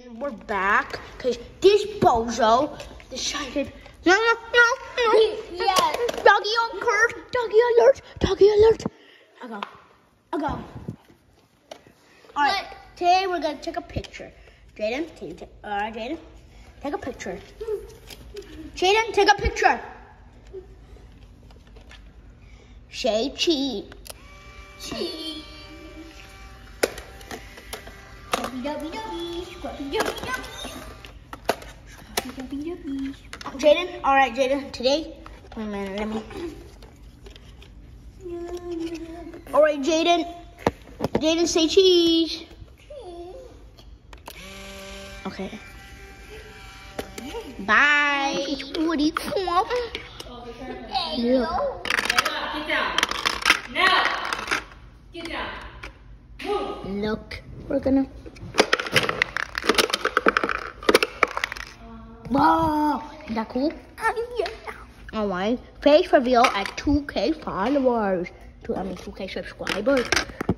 And we're back because this bozo decided, no. Yes. Doggy on curve, doggy alert. I'll go. All right, today we're gonna take a picture. Jayden, Jayden, take a picture. Jayden, take a picture. Say cheese. Cheese. Jayden, all right, Jayden, today, wait a minute, let me. All right, Jayden, say cheese. Okay. Bye. What do you want? There you go. Get down. Now. Get down. Move. Look, we're gonna. Wow, is that cool? Yeah. All right, face reveal at 2K followers. 2K subscribers.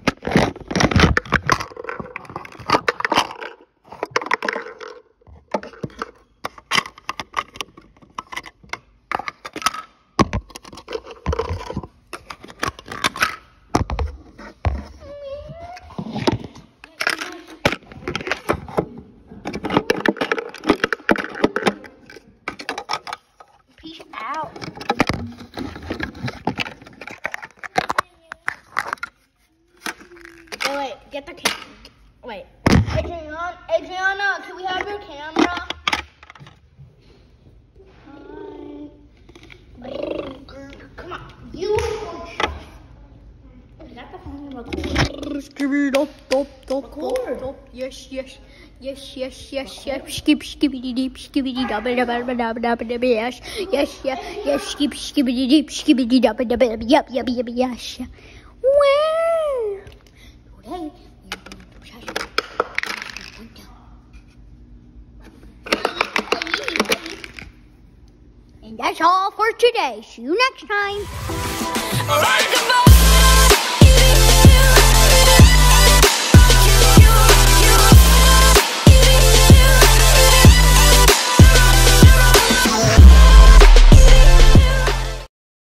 Peace out. Wait, get the camera. Wait. Adriana, can we have your camera? Come on. You. Is that the phone record? Record. Yes. Skibidi deep, skibidi double, yes, skibidi deep, skibidi double, yep, yes. Well, today and that's all for today. See you next time.